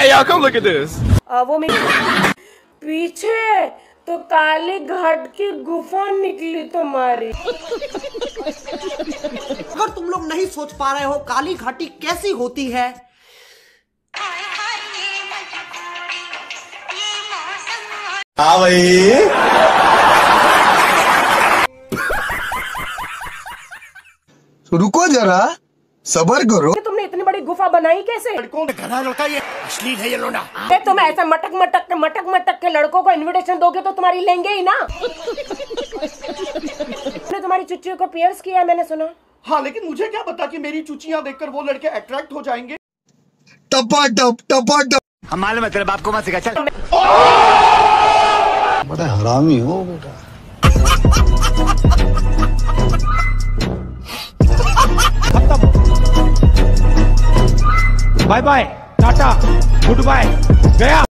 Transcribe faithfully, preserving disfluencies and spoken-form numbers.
Hey, y'all, come look at this. आ, वो मेरी पीछे तो काली घाट की गुफा निकली तुम्हारी। अगर तुम लोग नहीं सोच पा रहे हो काली घाटी कैसी होती है, हाँ भाई, रुको जरा, सबर करो। तुमने इतनी बड़ी गुफा बनाई कैसे? लड़कों में घना लड़का ये अश्लील है ये लोना। तुम ऐसा मटक मटक के मटक मटक के लड़कों को इनविटेशन दोगे तो तुम्हारी लेंगे ही ना। तुमने तुम्हारी चुच्चियों को पियर्स किया है मैंने सुना। हाँ, लेकिन मुझे क्या पता कि मेरी चुचियां देखकर वो लड़के अट्रैक्ट हो जाएंगे। टपा टप टपा टप। हम मालूम है तेरे बाप को मत सिखा। चल बड़ा हरामी हो बेटा। Bye bye, tata, good bye, गया।